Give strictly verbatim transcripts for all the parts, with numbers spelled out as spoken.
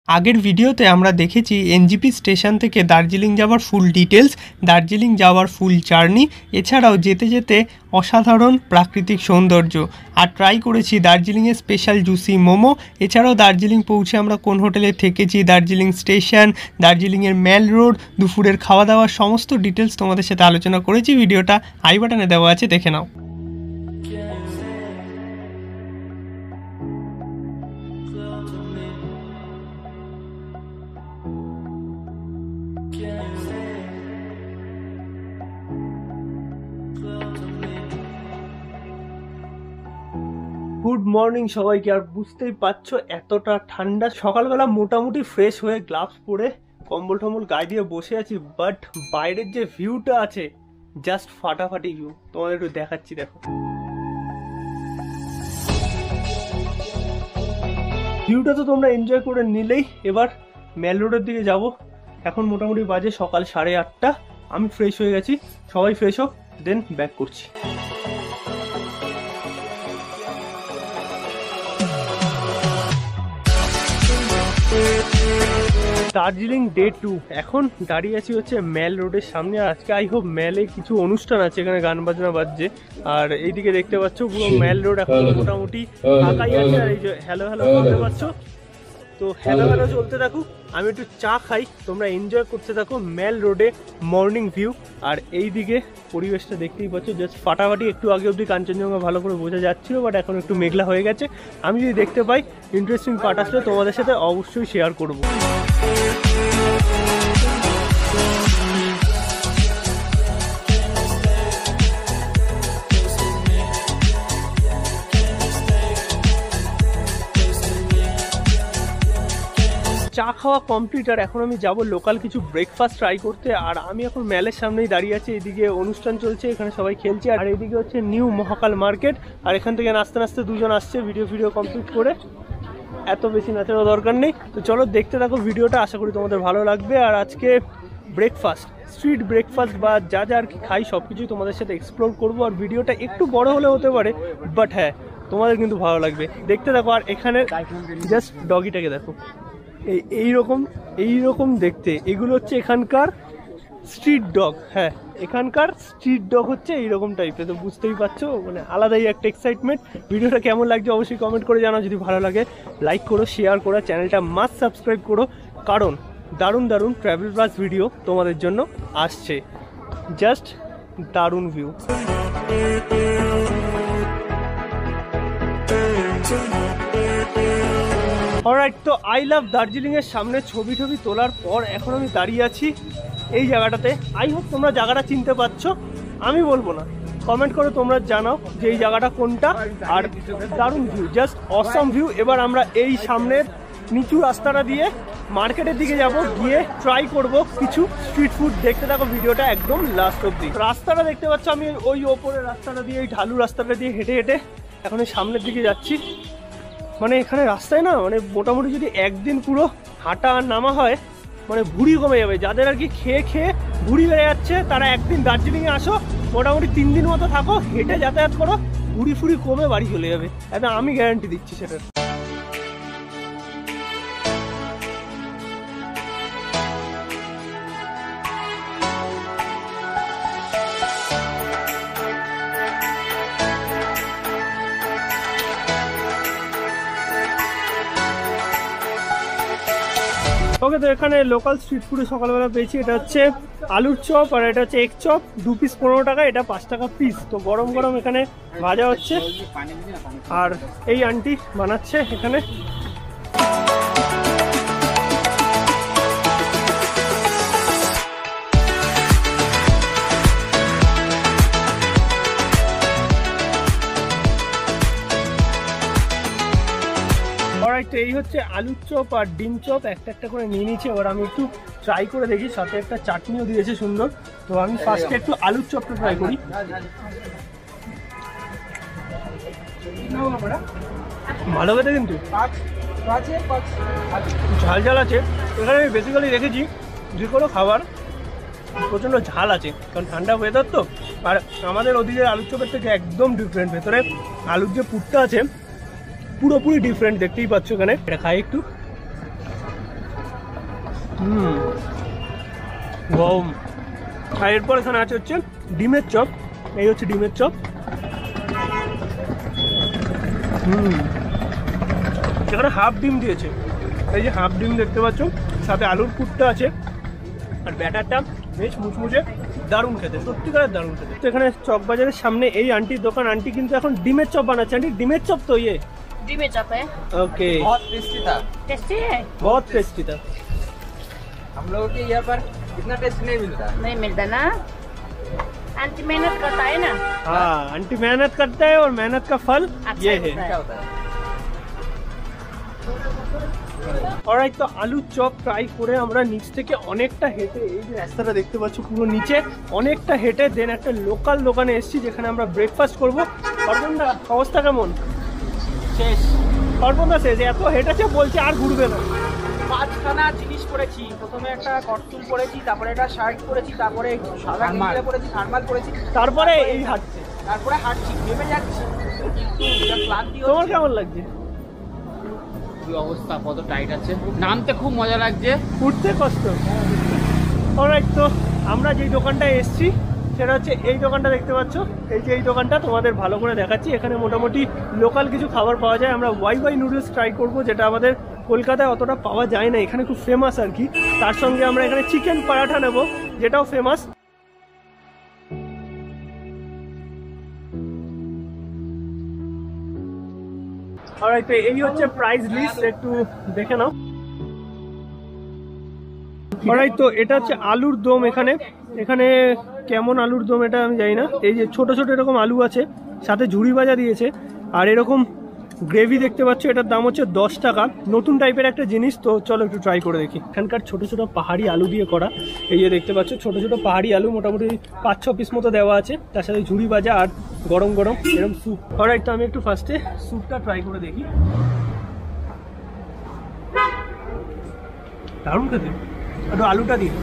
আগের ভিডিওতে আমরা দেখেছি এনজিপি স্টেশন থেকে দার্জিলিং যাওয়ার ফুল ডিটেলস, দার্জিলিং যাওয়ার ফুল জার্নি, এছাড়াও যেতে যেতে অসাধারণ প্রাকৃতিক সৌন্দর্য, আর ট্রাই করেছি দার্জিলিংয়ের স্পেশাল জুসি মোমো। এছাড়াও দার্জিলিং পৌঁছে আমরা কোন হোটেলে থেকেছি, দার্জিলিং স্টেশন, দার্জিলিংয়ের মেল রোড, দুপুরের খাওয়া দাওয়ার সমস্ত ডিটেলস তোমাদের সাথে আলোচনা করেছি। ভিডিওটা আই বাটনে দেওয়া আছে, দেখে নাও। গুড মর্নিং সবাইকে। আর বুঝতেই পারছো এতটা ঠান্ডা, সকালবেলা মোটামুটি ফ্রেশ হয়ে গ্লাভস পরে কম্বল টম্বল গায়ে দিয়ে বসে আছি, বাট বাইরের যে ভিউটা আছে জাস্ট ফাটাফাটি ভিউ, তোমাদের একটু দেখাচ্ছি। দেখো ভিউটা তো তোমরা এনজয় করে নিলেই। এবার মেল রোডের দিকে যাব। এখন মোটামুটি বাজে সকাল সাড়ে আটটা। আমি ফ্রেশ হয়ে গেছি, সবাই ফ্রেশ হোক, দেন ব্যাক করছি। দার্জিলিং ডে টু, এখন দাঁড়িয়ে আছি হচ্ছে মেল রোডের সামনে। আজকে আই হোপ মেলে কিছু অনুষ্ঠান আছে, এখানে গান বাজনা বাজছে। আর এইদিকে দেখতে পাচ্ছ পুরো মেল রোড এখন মোটামুটি ফাঁকাই আছে। আর এই যে হ্যালো হ্যালো শুনতে পাচ্ছ, তো হ্যালো হ্যালো চলতে থাকুক, আমি একটু চা খাই, তোমরা এনজয় করতে থাকো মেল রোডে মর্নিং ভিউ। আর এইদিকে পরিবেশটা দেখতেই পাচ্ছ জাস্ট ফাটাফাটি। একটু আগে অবধি কাঞ্চনজঙ্ঘা ভালো করে বোঝা যাচ্ছিল, বাট এখন একটু মেঘলা হয়ে গেছে। আমি যদি দেখতে পাই ইন্টারেস্টিং পার্ট আসলে তোমাদের সাথে অবশ্যই শেয়ার করব। চা খাওয়া কমপ্লিট, আর এখন আমি যাব লোকাল কিছু ব্রেকফাস্ট ট্রাই করতে। আর আমি এখন মেলের সামনেই দাঁড়িয়ে আছি, এদিকে অনুষ্ঠান চলছে, এখানে সবাই খেলছে। আর এইদিকে হচ্ছে নিউ মহাকাল মার্কেট। আর এখান থেকে নাচতে নাচতে দুজন আসছে ভিডিও ভিডিও কমপ্লিট করে। এত বেশি নাচারও দরকার নেই, তো চলো দেখতে থাকো ভিডিওটা, আশা করি তোমাদের ভালো লাগবে। আর আজকে ব্রেকফাস্ট, স্ট্রিট ব্রেকফাস্ট বা যা যা আর কি খাই সব কিছুই তোমাদের সাথে এক্সপ্লোর করবো। আর ভিডিওটা একটু বড় হলে হতে পারে, বাট হ্যাঁ তোমাদের কিন্তু ভালো লাগবে, দেখতে থাকো। আর এখানে জাস্ট ডগিটাকে দেখো, এই এইরকম এইরকম দেখতে। এগুলো হচ্ছে এখানকার স্ট্রিট ডগ। হ্যাঁ, এখানকার স্ট্রিট ডগ হচ্ছে এইরকম টাইপের, তো বুঝতেই পারছো মানে আলাদাই একটা এক্সাইটমেন্ট। ভিডিওটা কেমন লাগছে অবশ্যই কমেন্ট করে জানাও। যদি ভালো লাগে লাইক করো, শেয়ার করো, চ্যানেলটা মাস্ট সাবস্ক্রাইব করো, কারণ দারুণ দারুণ ট্রাভেল প্লাস ভিডিও তোমাদের জন্য আসছে। জাস্ট দারুণ ভিউ। অলরাইট, তো আই লাভ দার্জিলিংয়ের সামনে ছবি টবি তোলার পর এখন আমি দাঁড়িয়ে আছি এই জায়গাটাতে। আই হোপ তোমরা জায়গাটা চিনতে পারছো, আমি বলবো না, কমেন্ট করে তোমরা জানাও যে এই জায়গাটা কোনটা। আর দারুণ ভিউ, জাস্ট অসাম ভিউ। এবার আমরা এই সামনের নিচু রাস্তাটা দিয়ে মার্কেটের দিকে যাব, গিয়ে ট্রাই করব কিছু স্ট্রিট ফুড। দেখতে থাকো ভিডিওটা একদম লাস্ট অব্দি। রাস্তাটা দেখতে পাচ্ছ, আমি ওই ওপরের রাস্তাটা দিয়ে, এই ঢালু রাস্তাটা দিয়ে হেঁটে হেঁটে এখন এই সামনের দিকে যাচ্ছি। মানে এখানে রাস্তায় না মানে মোটামুটি যদি একদিন পুরো হাঁটা আর নামা হয় মানে ভুঁড়ি কমে যাবে। যাদের আর কি খেয়ে খেয়ে ভুঁড়ি বেড়ে যাচ্ছে তারা একদিন দার্জিলিংয়ে আসো, মোটামুটি তিন দিন মতো থাকো, হেঁটে যাতায়াত করো, ভুঁড়ি ফুড়ি কমে বাড়ি চলে যাবে, এটা আমি গ্যারান্টি দিচ্ছি সেটা। ওকে, তো এখানে লোকাল স্ট্রিট ফুডে সকালবেলা পেয়েছি। এটা হচ্ছে আলুর চপ, আর এটা হচ্ছে এগ চপ, দু পিস পনেরো টাকা, এটা পাঁচ টাকা পিস। তো গরম গরম এখানে ভাজা হচ্ছে, আর এই আন্টি বানাচ্ছে এখানে। তো এই হচ্ছে আলুর চপ আর ডিম চপ, একটা একটা করে নিয়ে নিয়েছি। এবার আমি একটু ট্রাই করে দেখি, সাথে একটা চাটনিও দিয়েছে সুন্দর। তো আমি ফার্স্টে একটু আলুর চপটা ট্রাই করি। ভালো খেতে কিন্তু ঝাল ঝাল আছে। এখানে আমি বেসিক্যালি দেখেছি যে কোনো খাবার প্রচণ্ড ঝাল আছে, কারণ ঠান্ডা ওয়েদার তো। আর আমাদের ওদিকে আলুর চপের থেকে একদম ডিফারেন্ট, ভেতরে আলুর যে পুরটা আছে পুরোপুরি ডিফারেন্ট, দেখতেই পাচ্ছ। এখানে এটা খাই একটু। হুম গম। আর এরপর এখানে আছে হচ্ছে ডিমের চপ। এই হচ্ছে ডিমের চপ। হুম এখানে হাফ ডিম দিয়েছে, এই যে হাফ ডিম দেখতে পাচ্ছ, সাথে আলুর পুরটা আছে, আর ব্যাটারটা বেশ মুচমুচে, দারুণ খেতে, সত্যিকারের দারুণ খেতে। তো এখানে চক বাজারের সামনে এই আন্টির দোকান, আন্টি কিন্তু এখন ডিমের চপ বানাচ্ছে। আন্টি ডিমের চপ তো ইয়ে ডিমের চপ है ओके, बहुत टेस्टी था। टेस्टी है, बहुत टेस्टी था। हम लोगों के यहाँ पर इतना टेस्ट नहीं मिलता नहीं मिलता ना। आंटी मेहनत करता है ना। हाँ आंटी मेहनत करता है और मेहनत का फल ये है। क्या होता है? অলরাইট, তো আলুর চপ ট্রাই করে আমরা নিচ থেকে অনেকটা হেঁটে, এই যে রাস্তাটা দেখতে পাচ্ছ পুরো নিচে, অনেকটা হেঁটে দেন একটা লোকাল দোকানে এসেছি যেখানে আমরা ব্রেকফাস্ট করবো। অর্পণদা অবস্থা কেমন? শেষ। অর্পণদা শেষ, এত হেঁটেছে বলছে আর ঘুরবে না। পাঁচখানা জিনিস পরেছি, প্রথমে একটা কটচুল পরেছি, তারপরে একটা শার্ট পরেছি, তারপরে সাদা গেঞ্জি পরেছি, থার্মাল পরেছি, তারপরে এই হাঁটছে, তারপরে হাঁটছি, নেমে যাচ্ছি। ক্লান্তি তোমার কেমন লাগছে? অবস্থা কত টাইট আছে, নামতে খুব মজা লাগছে, উঠতে কষ্ট। অলরাইট, তো আমরা যেই দোকানটায় এসেছি সেটা হচ্ছে এই দোকানটা দেখতে পাচ্ছ। এই যে এই দোকানটা তোমাদের ভালো করে দেখাচ্ছি। এখানে মোটামুটি লোকাল কিছু খাবার পাওয়া যায়। আমরা ওয়াই ওয়াই নুডলস ট্রাই করবো, যেটা আমাদের কলকাতায় অতটা পাওয়া যায় না, এখানে খুব ফেমাস আর কি। তার সঙ্গে আমরা এখানে চিকেন পরাঠা নেব, যেটাও ফেমাস। অলরাইট, তো এই হচ্ছে প্রাইস লিস্ট, একটু দেখে নাও। অলরাইট, তো এটা হচ্ছে আলুর দম। এখানে এখানে কেমন আলুর দম এটা আমি জানি না। এই যে ছোট ছোট এরকম আলু আছে, সাথে ঝুড়ি ভাজা দিয়েছে, আর এরকম গ্রেভি দেখতে পাচ্ছ। এটার দাম হচ্ছে দশ টাকা। নতুন টাইপের একটা জিনিস, তো চলো একটু ট্রাই করে দেখি। এখানকার ছোট ছোট পাহাড়ি আলু দিয়ে করা, এই যে দেখতে পাচ্ছ ছোট ছোট পাহাড়ি আলু, মোটামুটি পাঁচ ছ পিস মতো দেওয়া আছে, তার সাথে ঝুড়ি ভাজা আর গরম গরম এরকম স্যুপ। অলরাইট, তো আমি একটু ফার্স্টে স্যুপটা ট্রাই করে দেখি। দারুণ খেতে, একটু আলুটা দিই,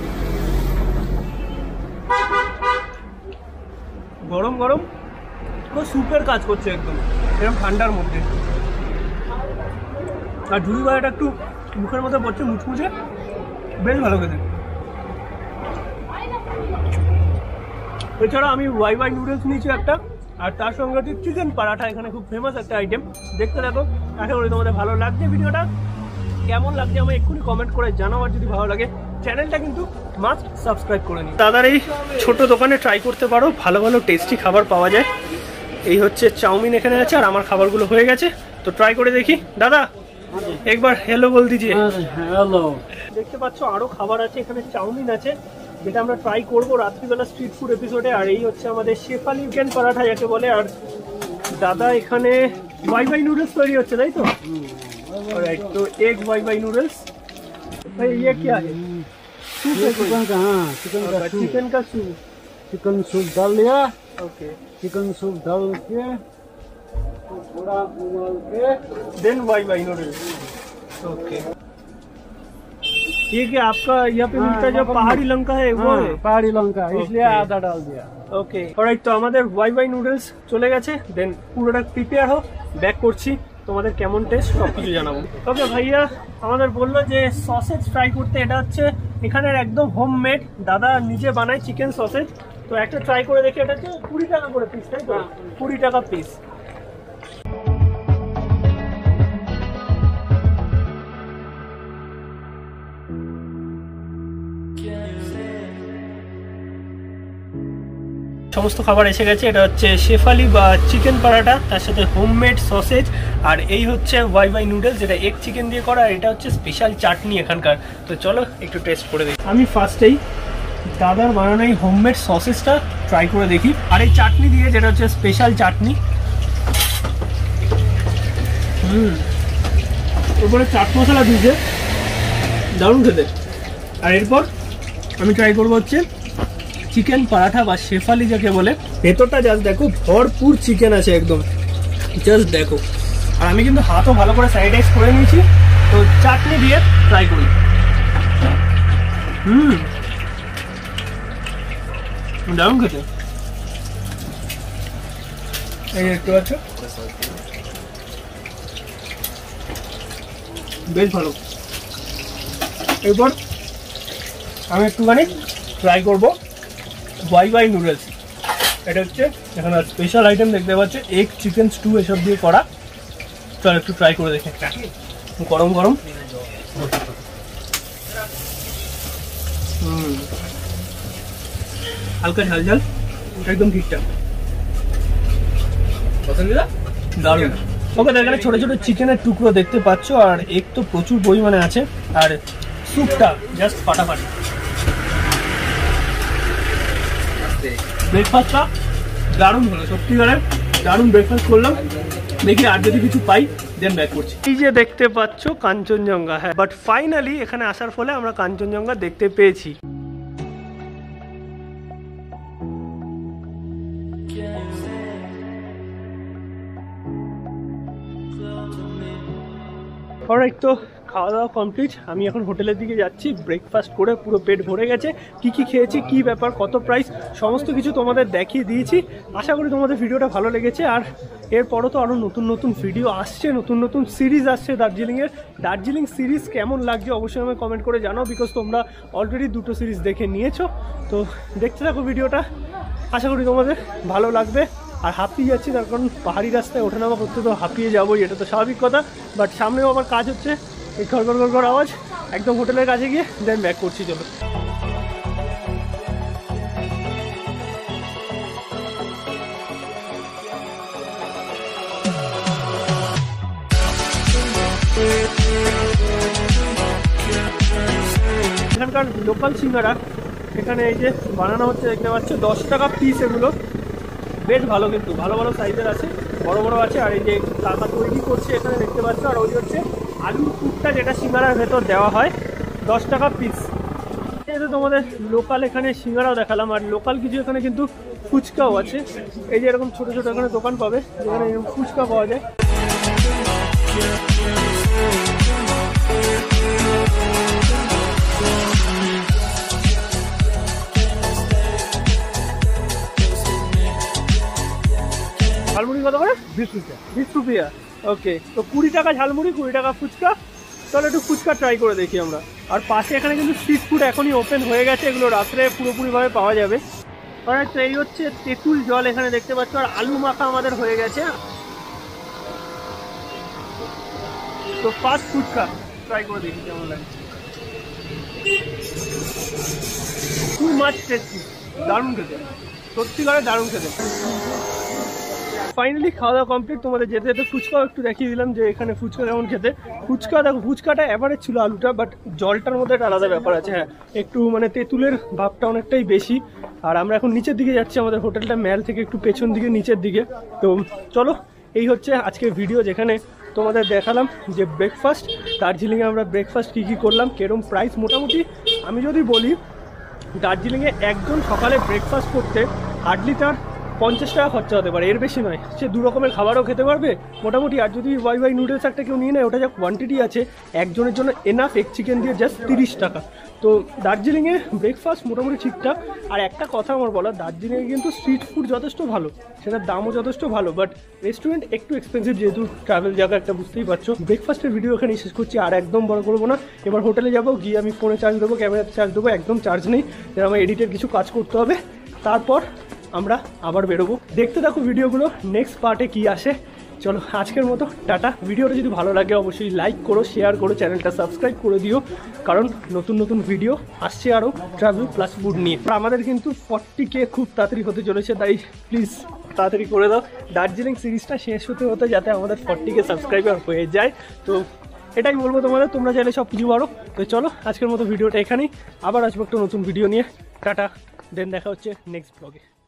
গরম গরম তো স্যুপের কাজ করছে একদম এরকম ঠান্ডার মধ্যে। আর ঝুড়ি ভাজাটা একটু মুখের মধ্যে পড়ছে, মুচমুচে, বেশ ভালো খেতে। এছাড়া আমি ওয়াই ওয়াই নুডলস নিয়েছি একটা, আর তার সঙ্গে হচ্ছে চিকেন পরাঠা, এখানে খুব ফেমাস একটা আইটেম। দেখতে দেখো, আশা করি তোমাদের ভালো লাগছে। ভিডিওটা কেমন লাগছে আমি এক্ষুনি কমেন্ট করে জানাও, আর যদি ভালো লাগে চ্যানেলটা কিন্তু মাস্ট সাবস্ক্রাইব করে নিন। দাদার এই ছোট দোকানে ট্রাই করতে পারো, ভালো ভালো টেস্টি খাবার পাওয়া যায়। এই হচ্ছে চাউমিন এখানে আছে, আর আমার খাবারগুলো হয়ে গেছে, তো ট্রাই করে দেখি। দাদা একবার হ্যালো বল দিজিয়ে। হ্যালো। দেখতে পাচ্ছ আরো খাবার আছে, এখানে চাউমিন আছে যেটা আমরা ট্রাই করবো রাত্রিবেলা স্ট্রিট ফুড এপিসোডে। আর এই হচ্ছে আমাদের শেফালি চিকেন পরাঠা যাকে বলে। আর দাদা এখানে ওয়াই ওয়াই নুডলস তৈরি হচ্ছে, তাই তো? ऑलराइट, तो एक वाई वाई नूडल्स। भाई ये क्या है? सूप है चिकन का, हाँ चिकन का सूप, चिकन का सूप। चिकन सूप डाल लिया। ओके, चिकन सूप डाल के थोड़ा उबाल के then Y Y noodles. Okay, ये क्या आपका यहाँ पे मिलता है जो पहाड़ी लंका है वो है? पहाड़ी लंका, इसलिए Okay. आधा डाल दिया। ओके, ऑलराइट, तो আমাদের ওয়াই ওয়াই নুডলস চলে গেছে, দেন পুরোটা প্রিপেয়ার হো, ব্যাক করছি, তোমাদের কেমন টেস্ট সব কিছু জানাবো। ওকে ভাইয়া আমাদের বললো যে সসেজ ট্রাই করতে, এটা হচ্ছে এখানের একদম হোমমেড, দাদা নিজে বানায় চিকেন সসেজ। তো একটা ট্রাই করে দেখি। এটা হচ্ছে কুড়ি টাকা করে পিস, তাই তো? কুড়ি টাকা পিস। সমস্ত খাবার এসে গেছে। এটা হচ্ছে শেফালি বা চিকেন পরাঠা, তার সাথে হোমমেড সসেজ, আর এই হচ্ছে ওয়াই ওয়াই নুডলস যেটা এগ চিকেন দিয়ে করা, আর এটা হচ্ছে স্পেশাল চাটনি এখানকার। তো চলো একটু টেস্ট করে দেখি। আমি ফার্স্টেই দাদার বানানো এই হোমমেড সসেজটা ট্রাই করে দেখি, আর এই চাটনি দিয়ে, যেটা হচ্ছে স্পেশাল চাটনি। হুম, উপরে চাট মশলা দিয়েছে, দারুণ খেতে। আর এরপর আমি ট্রাই করবো হচ্ছে চিকেন পরাঠা বা শেফালি যাকে বলে। ভেতরটা জাস্ট দেখো, ভরপুর চিকেন আছে একদম, জাস্ট দেখো। আর আমি কিন্তু হাতও ভালো করে স্যানিটাইজ করে নিয়েছি। তো চাটনি দিয়ে ট্রাই করি। হুম, দারুণ খেতে। এই একটু আছে, বেশ ভালো। এরপর আমি একটুখানি ট্রাই করবো ওয়াই ওয়াই নুডলস। এটা হচ্ছে এখানে স্পেশাল আইটেম দেখতে পাচ্ছ, এগ চিকেন স্টু এসব দিয়ে করা। চল একটু ট্রাই করে দেখে, গরম গরম। হুম, হালকা ঝাল ঝাল, একদম ঠিকঠাক, দারুণ। ওকে, এখানে ছোট ছোট চিকেনের টুকরো দেখতে পাচ্ছ, আর এগ তো প্রচুর পরিমাণে আছে, আর স্যুপটা জাস্ট ফাটাফাটি। ব্রেকফাস্টটা দারুণ হলো, সত্যিকারের দারুণ ব্রেকফাস্ট করলাম। দেখি আর যদি কিছু পাই দেন ব্যাক করছি। এই যে দেখতে পাচ্ছ কাঞ্চনজঙ্ঘা, হ্যাঁ, বাট ফাইনালি এখানে আসার ফলে আমরা কাঞ্চনজঙ্ঘা দেখতে পেয়েছি। অলরাইট, তো খাওয়া দাওয়া কমপ্লিট। আমি এখন হোটেলের দিকে যাচ্ছি, ব্রেকফাস্ট করে পুরো পেট ভরে গেছে। কি কি খেয়েছি, কি ব্যাপার, কত প্রাইস, সমস্ত কিছু তোমাদের দেখিয়ে দিয়েছি। আশা করি তোমাদের ভিডিওটা ভালো লেগেছে। আর এরপরও তো আরও নতুন নতুন ভিডিও আসছে, নতুন নতুন সিরিজ আসছে দার্জিলিংয়ের। দার্জিলিং সিরিজ কেমন লাগছে অবশ্যই আমাকে কমেন্ট করে জানাও, বিকজ তোমরা অলরেডি দুটো সিরিজ দেখে নিয়েছো। তো দেখতে থাকো ভিডিওটা, আশা করি তোমাদের ভালো লাগবে। আর হাঁপিয়ে যাচ্ছি, তার কারণ পাহাড়ি রাস্তায় ওঠানামা করতে তো হাঁপিয়ে যাবোই, এটা তো স্বাভাবিক কথা। বাট সামনেও আবার কাজ হচ্ছে, এই ঘর ঘর ঘর ঘর আওয়াজ। একদম হোটেলের কাছে গিয়ে দেন ব্যাক করছি। চলো, এখানকার লোকাল সিঙ্গারা এখানে এই যে বানানো হচ্ছে দেখতে পাচ্ছ, দশ টাকা পিস। এগুলো বেশ ভালো, কিন্তু ভালো ভালো সাইজের আছে, বড় বড় আছে। আর এই যে কাকা তৈরি করছে এখানে দেখতে পাচ্ছ। আর ওই হচ্ছে আলুর পুরটা, যেটা সিঙ্গারার ভেতর দেওয়া হয়, দশ টাকা পিস। এই যে তোমাদের লোকাল এখানে সিঙ্গারাও দেখালাম, আর লোকাল কিছু এখানে কিন্তু ফুচকাও আছে। এই যে এরকম ছোটো ছোটো এখানে দোকান পাবে, যেখানে এরকম ফুচকা পাওয়া যায়। ঝালমুড়ি কত করে? বিশ রুপিয়া। বিশ রুপিয়া, ওকে। তো কুড়ি টাকা ঝালমুড়ি, কুড়ি টাকা ফুচকা। চলো একটু ফুচকা ট্রাই করে দেখি আমরা। আর পাশে এখানে কিন্তু স্ট্রিট ফুড এখনই ওপেন হয়ে গেছে, এগুলো রাত্রে পুরোপুরিভাবে পাওয়া যাবে। আর তো এই হচ্ছে তেঁতুল জল এখানে দেখতে পাচ্ছ, আর আলু মাখা আমাদের হয়ে গেছে। তো ফার্স্ট ফুচকা ট্রাই করে দেখি কেমন লাগে। টু মাছ টেস্টি, দারুণ খেতে, সত্যিকারে দারুণ খেতে। ফাইনালি খাওয়া দাওয়া কমপ্লিট। তোমাদের যেতে যেতে ফুচকাও একটু দেখিয়ে দিলাম যে এখানে ফুচকা কেমন খেতে। ফুচকা দেখো, ফুচকাটা অ্যাভারেজ ছিল আলুটা, বাট জলটার মধ্যে একটা আলাদা ব্যাপার আছে। হ্যাঁ, একটু মানে তেঁতুলের ভাবটা অনেকটাই বেশি। আর আমরা এখন নিচের দিকে যাচ্ছি, আমাদের হোটেলটা ম্যাল থেকে একটু পেছন দিকে নিচের দিকে। তো চলো, এই হচ্ছে আজকের ভিডিও, যেখানে তোমাদের দেখালাম যে ব্রেকফাস্ট দার্জিলিংয়ে আমরা ব্রেকফাস্ট কী কী করলাম, কেরম প্রাইস। মোটামুটি আমি যদি বলি, দার্জিলিংয়ে একজন সকালে ব্রেকফাস্ট করতে হার্ডলি তার পঞ্চাশ টাকা খরচা হতে পারে, এর বেশি নয়। সে দু রকমের খাবারও খেতে পারবে মোটামুটি। আর যদি ওয়াই ওয়াই নুডলস একটা কেউ নিয়ে নেয়, ওটা যা কোয়ান্টিটি আছে একজনের জন্য এনাফ। এগ চিকেন দিয়ে জাস্ট তিরিশ টাকা। তো দার্জিলিংয়ে ব্রেকফাস্ট মোটামুটি ঠিকঠাক। আর একটা কথা আমার বলা, দার্জিলিংয়ে কিন্তু স্ট্রিট ফুড যথেষ্ট ভালো, সেটার দামও যথেষ্ট ভালো, বাট রেস্টুরেন্ট একটু এক্সপেন্সিভ, যেহেতু ট্রাভেল জায়গা একটা, বুঝতেই পারছো। ব্রেকফাস্টের ভিডিও এখানে শেষ করছি, আর একদম বড় করবো না। এবার হোটেলে যাবো, গিয়ে আমি ফোনে চার্জ দেবো, ক্যামেরাতে চার্জ দেবো, একদম চার্জ নেই, যেন আমার এডিটের কিছু কাজ করতে হবে। তারপর আমরা আবার বেরোবো। দেখতে থাকো ভিডিওগুলো, নেক্সট পার্টে কি আসে। চলো আজকের মতো টাটা। ভিডিওটা যদি ভালো লাগে অবশ্যই লাইক করো, শেয়ার করো, চ্যানেলটা সাবস্ক্রাইব করে দিও, কারণ নতুন নতুন ভিডিও আসছে আরও ট্রাভেল প্লাস ফুড নিয়ে। আর আমাদের কিন্তু ফর্টি কে খুব তাড়াতাড়ি হতে চলেছে, তাই প্লিজ তাড়াতাড়ি করে দাও। দার্জিলিং সিরিজটা শেষ হতে হতে যাতে আমাদের ফর্টি কে সাবস্ক্রাইবার হয়ে যায়। তো এটাই বলবো তোমাদের, তোমরা চাইলে সব কিছু পারো। তো চলো আজকের মতো ভিডিওটা এখানেই, আবার আসবো একটা নতুন ভিডিও নিয়ে। টাটা, দেন দেখা হচ্ছে নেক্সট ব্লগে।